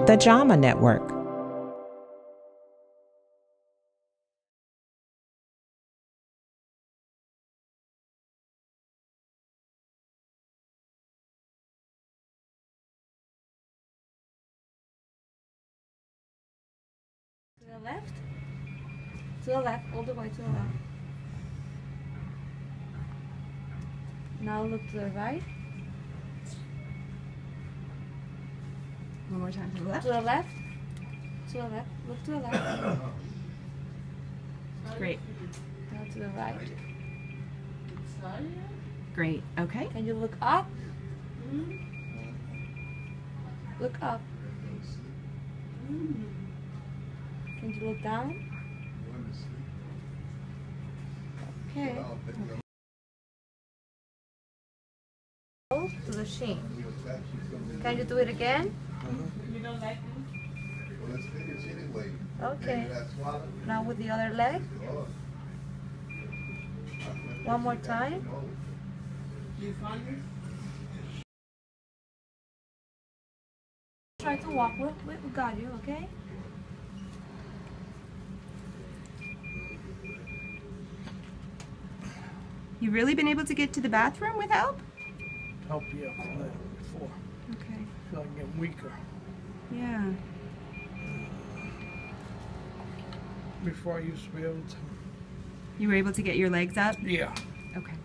the JAMA Network. To the left. To the left, all the way to the left. Now look to the right. One more time to the left. To the left. To the left. Look to the left. Great. Now to the right. Great. Okay. Can you look up? Look up. Can you look down? Okay. To the shin. Can you do it again? Okay. Now with the other leg. One more time. Try to walk. We got you, okay? You really been able to get to the bathroom with help? Help you before. Okay. I feel like I'm getting weaker. Yeah. Before I used to be able to. You were able to get your legs up? Yeah. Okay.